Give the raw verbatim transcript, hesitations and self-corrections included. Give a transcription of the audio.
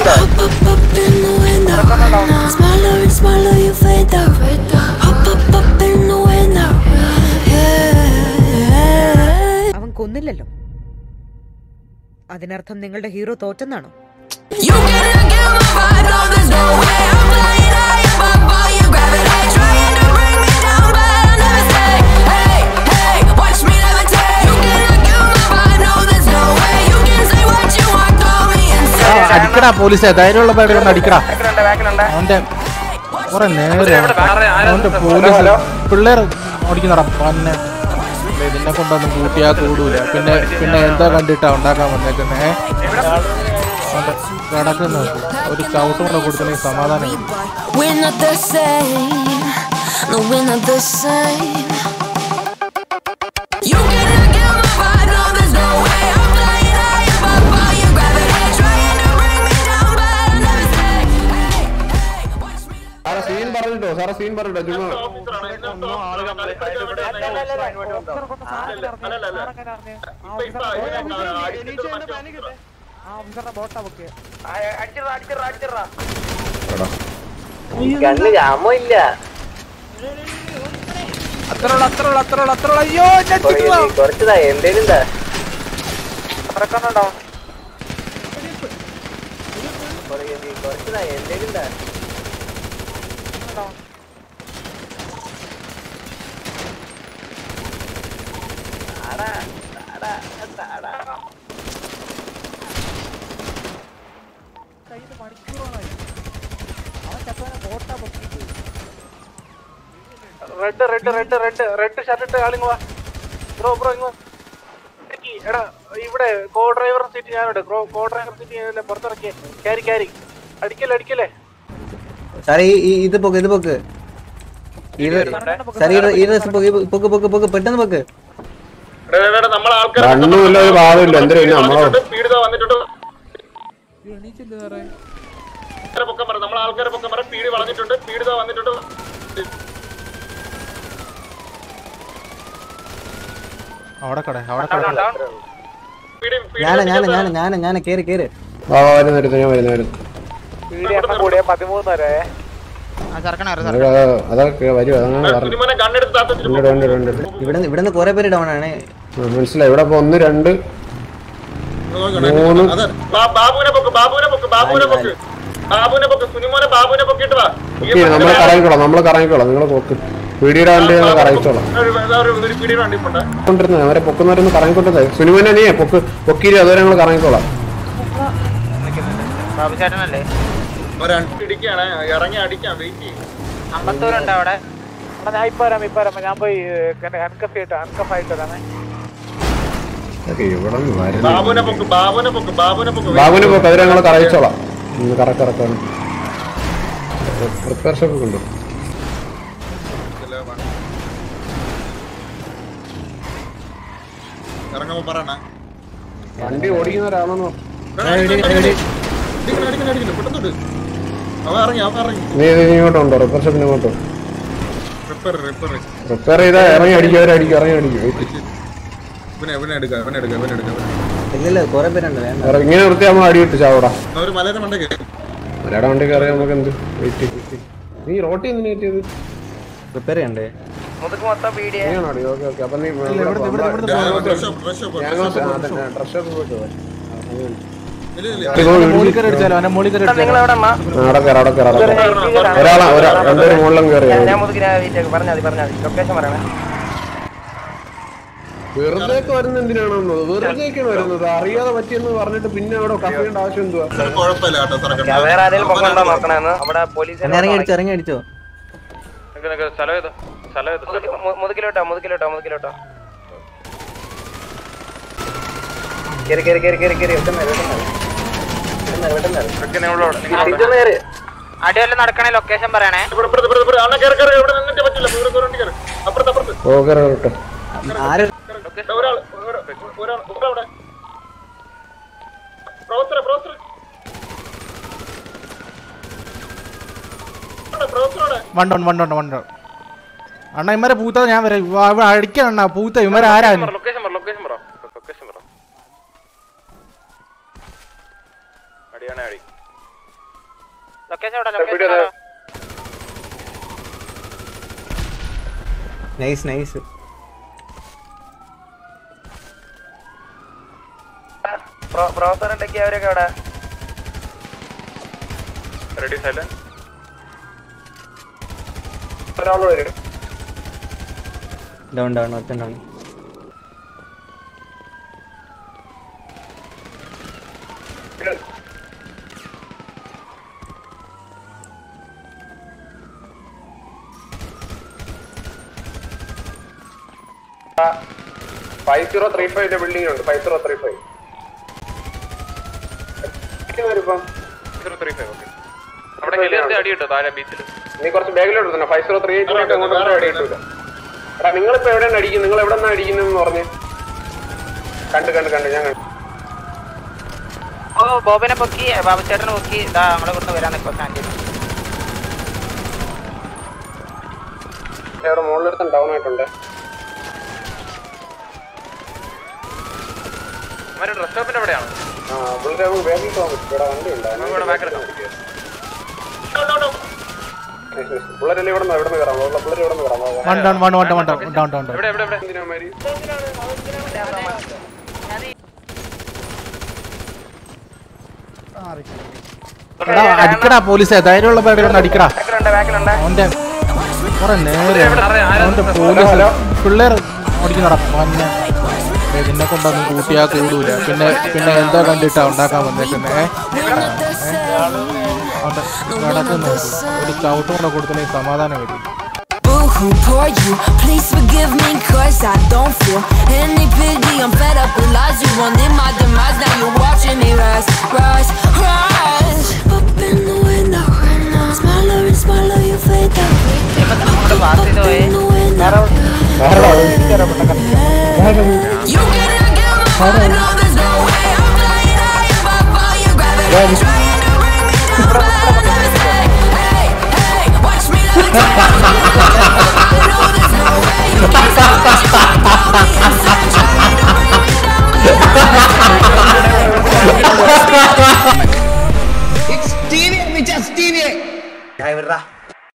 Hop up up in the window. Smaller and smaller you fade out. Hop up up in the window. Yeah. അവൻ കൊന്നില്ലല്ലോ. അതിനർത്ഥം നിങ്ങളുടെ hero തോറ്റെന്നാണോ? You cannot get my vibe, no there's no way. I'm flying high above all your gravity, trying to bring me down, but I'll never stay. Hey, hey, watch me levitate. You cannot get my vibe, no there's no way. You can say what you want, call me insane. അടിക്കടാ പോലീസേ, ധൈര്യമുള്ള പേര് കൊണ്ട് അടിക്കടാ. അവന്റെ കുറെ നേരെ അവന്റെ police പിള്ളേർ ഓടിക്കുന്നടാ. പിന്നെ ഇതിനെ കൊണ്ടൊന്നും കൂട്ടിയാ കൂടൂല. പിന്നെ പിന്നെ എന്താ കണ്ടിട്ടാ ഉണ്ടാക്കാൻ വന്നേക്കുന്നേ? കിടക്കുന്ന ഒരു ചവിട്ട് കൊണ്ട് കൊടുത്തില്ലെങ്കിൽ സമാധാനം. സീൻ പറഞ്ഞിട്ടോ സാറേ, സീൻ പറഞ്ഞിട്ടോ ചുമ്മാ കണ്ണ് ജാമോ ഇല്ല. കുറച്ചതാ എന്തേലും കുറച്ചതാ എന്തേലും red red red red red shirt ഇട്ട് ആളിങ്ങോ ബ്രോ ബ്രോ ഇങ്ങോ എടാ ഇവിടെ കോ ഡ്രൈവർ സീറ്റ് ഞാനുണ്ട്. കോ ഡ്രൈവർ സീറ്റ് പുറത്തിറക്കിയേ. ക്യാരി ക്യാരി അടിക്കല്ലേ അടിക്കല്ലേ സാറേ. ഇത് പൊക്ക് ഇത് പൊക്ക് സാറേ. ഈ ഡ്രസ് പൊക്ക് പൊക്ക് പൊക്ക് പൊക്ക് പെട്ടെന്ന് പൊക്ക്. കണ്ണുമില്ല ഒരു ഭാവമില്ല. എന്തിനാ നമ്മളോ അവിടെ കട അവിടെ കട ഞാന് ഞാന് ഞാന് ഞാന് ഞാന് കേറി കേറി ആ വരുന്നു വരുന്നു ഞാൻ വരുന്നു വരുന്നു പതിമൂന്ന് വരെ അതൊക്കെ വരും. അതങ്ങനെ ഇവിടെ ഇവിടുന്ന് കൊറേ പേര് ഡൗൺ ആണ്. മനസ്സിലായി. ഇവിടെ ഒന്ന് രണ്ട് മൂന്ന് നമ്മളെ കറങ്ങിക്കോളാം നമ്മളെ കറങ്ങിക്കോളാം. നിങ്ങള് പോക്ക് പീടിയുടെ വണ്ടി കറങ്ങിച്ചോളാം. കൊണ്ടിരുന്നത് അവരെ പൊക്കുന്നവരൊന്ന് കറങ്ങിക്കൊണ്ടത്. സുനിമനെ നീ പൊക്ക് പൊക്കീരി അതുവരെ ഞങ്ങൾ കറങ്ങിക്കോളാം. ഞാൻ പോയി അൺകഫായിട്ട് അൺകഫായിട്ട് വരാമേ. ബാബുവിനെ പൊക്ക് അതിനെ ഞങ്ങൾ കറങ്ങിച്ചോളാം. കറക്കിറക്കാണ് റിപ്പയർ ഷോപ്പ് കൊണ്ടു. വണ്ടി ഓടിക്കുന്ന ഒരാളെന്നോ നീ ഇങ്ങോട്ടുണ്ടോ? റിപ്പയർ ഷോപ്പിന് ഇങ്ങോട്ടോ? റിപ്പയർ ചെയ്താ ഇറങ്ങി അടിക്കും. അവരടിക്കും ഇറങ്ങി അടിക്കും. ഇങ്ങനെ വൃത്തി നമ്മൾ അടിയിട്ട് ചാവടാ. മലയുടെ വണ്ടി കയറിയാൽ നമുക്ക് എന്ത് വെയിറ്റ്. നീ റോട്ടി എന്തിനു കയറ്റിയത്? റിപ്പയർ ചെയ്യണ്ടേ? Okay okay. അപ്പൊ നീ ഡ്രസ് ഷോപ്പ് പോയിട്ട് ഒരാളെ രണ്ടൊരു മുകളിലും കയറി വെറുതെ വരുന്ന എന്തിനാണെന്നോ? വെറുതെയൊക്കെയാണ് വരുന്നത്. അറിയാതെ പറ്റിയെന്ന് പറഞ്ഞിട്ട് പിന്നെ അവിടെ കഫേണ്ട ആവശ്യം എന്തുവാ? ഇറങ്ങി അടിച്ചോ ഇറങ്ങി അടിച്ചോ. മുതുകിലോട്ടോ മുതുകിലോട്ടോ മുതുകിലോട്ടോ കേറി കേറി കേറി കേറി കേറി അടിവെല്ലാം നടക്കണേ. ലൊക്കേഷൻ പറയണേ. വണ്ടോൺ വണ്ടോൺ വണ്ടോൺ അണ്ണ ഇമാരെ പൂത്ത ഞാൻ വരാം. അടിക്കണ പൂത്ത ഇമാരെ ആരാ? ലൊക്കേഷൻ പറ ലൊക്കേഷൻ പറ ലൊക്കേഷൻ പറ. അടിയാണേ അടി നൈസ് നൈസ്. പ്രവർത്തനണ്ടൊക്കെ അവരൊക്കെ അവിടെ റെഡി സൈലന്റ്. ഒരാൾ വരും. ഡൗൺ ഡൗൺ ഒറ്റ ഡൗൺ. ഫൈവ് സീറോ ത്രീ ഫൈവിന്റെ ബിൽഡിംഗ് ഉണ്ട്. ഫൈവ് സീറോ ത്രീ ഫൈവ് നീ കുറച്ച് ബാഗിലോട്ട് തന്നെ. ഫൈവ് സീറോ ത്രീ എയ്റ്റ് അങ്ങോട്ട് അടി കിട്ടൂല. എടാ നിങ്ങളിപ്പോ എവിടെയാണ് അടിക്കുന്നത്? നിങ്ങൾ എവിടെ നിന്നാണ് അടിക്കുന്നതെന്ന് പറഞ്ഞ് കണ്ട് കണ്ട് കണ്ട് ഞാൻ കണ്ടു. ഓ ബോബിനെ പൊക്കി ബാബുച്ചേട്ടനെ പൊക്കി ഇതാ നമ്മളെ കൊണ്ട് വരാൻ നിൽക്കും. സ്റ്റാൻഡിൽ അവിടെ മുകളിലെടുത്തും ഡൗൺ ആയിട്ടുണ്ട്. ഡ്രസ് ഷോപ്പിന്റെ എവിടെയാണ്? ആ ഇവിടെ ബാഗിൽ പോകാൻ പറ്റും. ഇവിടെ വണ്ടി ഉണ്ടായിരുന്നു. പിള്ളേരെല്ലാം ഇവിടെ നിന്ന് എവിടെ നിന്ന് കയറാം? പിള്ളേർ ഇവിടെ നിന്ന് കയറാം. അടിക്കടാ പോലീസെ, ധൈര്യമുള്ള പേടികളൊന്നും അടിക്കടാ. അവന്റെ കുറെ നേരെ അവന്റെ പോലീസ് പിള്ളേർ ഓടിക്കുന്നടാ. മഞ്ഞ ഇതിനെ കൊണ്ടൊന്നും കൂട്ടിയാ കൂടൂല. പിന്നെ പിന്നെ എന്തോ കണ്ടിട്ടാ ഉണ്ടാക്കാൻ വന്നേക്കുന്നേ. അവിടെ നടക്കുന്ന ഒരു ചവിട്ടും കൂടെ കൊടുത്തില്ലെങ്കിൽ സമാധാനം വരും. Who poor you? Please forgive me, cause I don't feel any pity. I'm fed up with lies. You wanted my demise. Now you're watching me rise, rise, rise. Up in the window, smaller and smaller, you fade out. Up in the window, you cannot get my heart. No, there's no way. I'm flying high above all your gravity. Trying to bring me down, but I'll never stay. Hey, hey, watch me levitate. It's T V, bitch, it's T V.